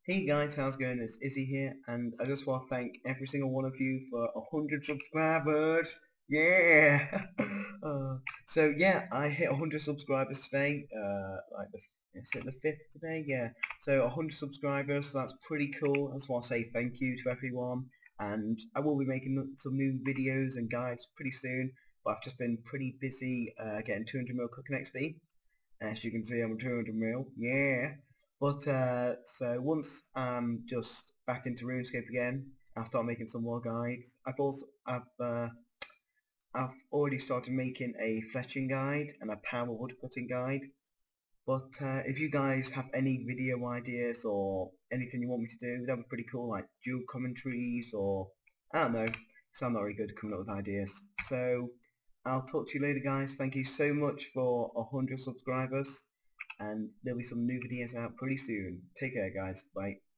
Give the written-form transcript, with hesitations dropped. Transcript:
Hey guys, how's it going? It's Izzy here, and I just want to thank every single one of you for 100 subscribers. Yeah! So yeah, I hit 100 subscribers today. Is it the 5th today? Yeah. So 100 subscribers, so that's pretty cool. I just want to say thank you to everyone, and I will be making some new videos and guides pretty soon. But I've just been pretty busy getting 200 mil cooking XP. As you can see, I'm 200 mil. Yeah. But so once I'm just back into RuneScape again, I'll start making some more guides. I've already started making a fletching guide and a power woodcutting guide. But if you guys have any video ideas or anything you want me to do, that would be pretty cool, like dual commentaries or I don't know, because I'm not very good at coming up with ideas. So I'll talk to you later, guys. Thank you so much for 100 subscribers, and there'll be some new videos out pretty soon. Take care, guys. Bye.